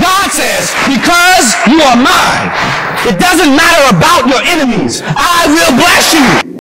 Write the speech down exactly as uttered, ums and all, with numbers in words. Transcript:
God says, because you are mine, it doesn't matter about your enemies. I will bless you.